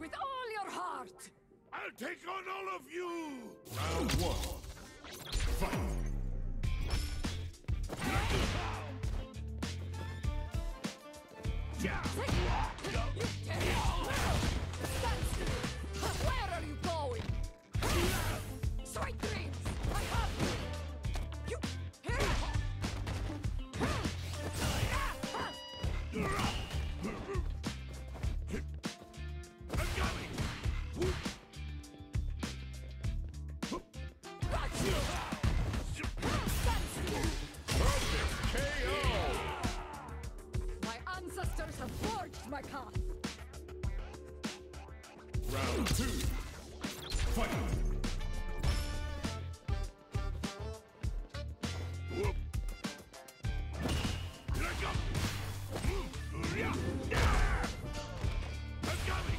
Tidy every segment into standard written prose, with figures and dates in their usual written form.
with all your heart! I'll take on all of you! Round one. Fight! Stand still! Where are you going? Sweet dreams! I have you! You... I'm coming! Got you! Stand still! Perfect KO! My ancestors have forged my path! Round two. Fight! Whoop. Here I come! I'm coming!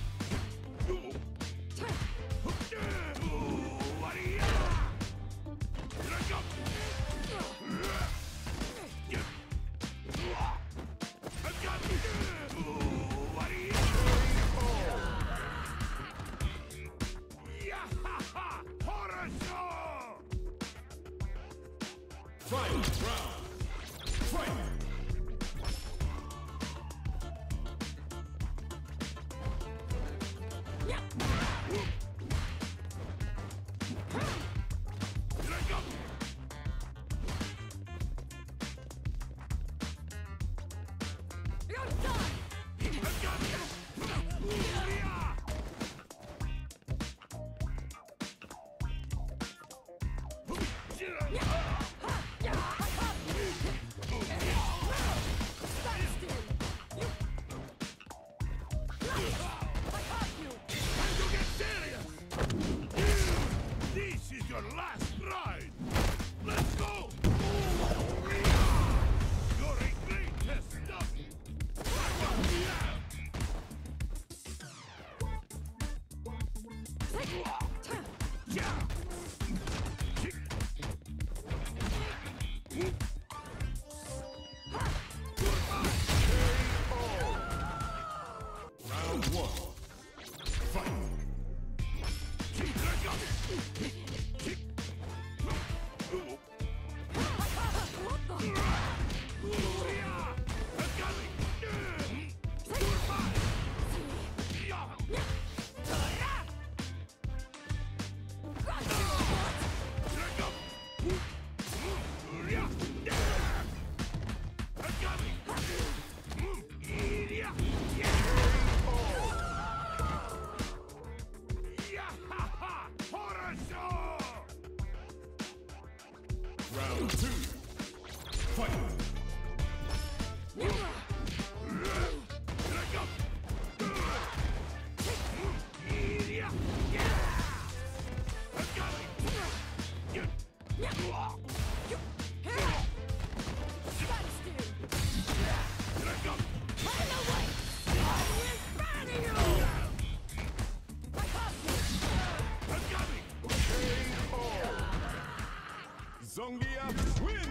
Here I come! I'm coming! Horror show! Fight! Round! Fight! Here I come! You're done! I'm coming! Stand still! You... I have you! Time to get serious! This is your last ride! Let's go! You're a great test stuff! Round one. Fight! Round two. Fight! Stand still! Run away! I will bury you! I have you! KO! Zongia wins!